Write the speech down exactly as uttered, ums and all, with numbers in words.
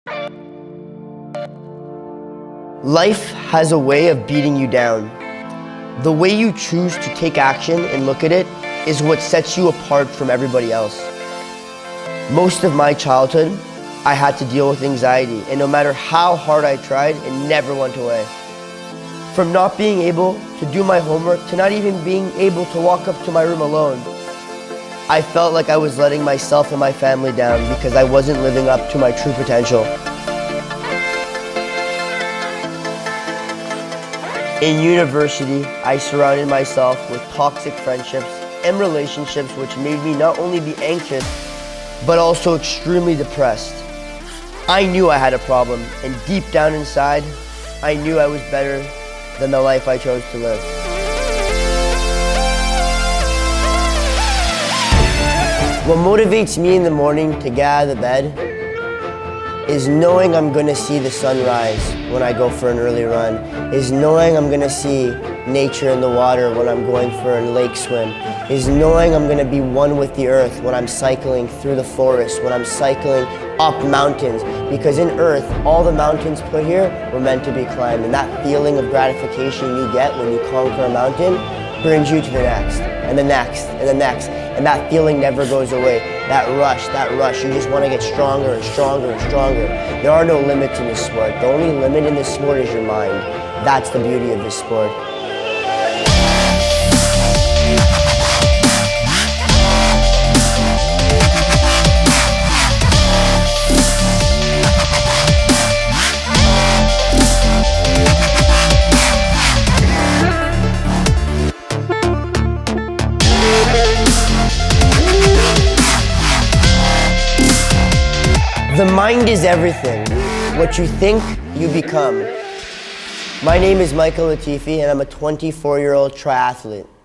Life has a way of beating you down. The way you choose to take action and look at it is what sets you apart from everybody else. Most of my childhood, I had to deal with anxiety, and no matter how hard I tried, it never went away. From not being able to do my homework to not even being able to walk up to my room alone, I felt like I was letting myself and my family down because I wasn't living up to my true potential. In university, I surrounded myself with toxic friendships and relationships which made me not only be anxious, but also extremely depressed. I knew I had a problem, and deep down inside, I knew I was better than the life I chose to live. What motivates me in the morning to get out of the bed is knowing I'm gonna see the sun rise when I go for an early run, is knowing I'm gonna see nature in the water when I'm going for a lake swim, is knowing I'm gonna be one with the earth when I'm cycling through the forest, when I'm cycling up mountains, because in earth, all the mountains put here were meant to be climbed, and that feeling of gratification you get when you conquer a mountain brings you to the next, and the next, and the next, and that feeling never goes away. That rush, that rush, you just want to get stronger and stronger and stronger. There are no limits in this sport. The only limit in this sport is your mind. That's the beauty of this sport. The mind is everything. What you think, you become. My name is Michael Latifi, and I'm a twenty-four-year-old triathlete.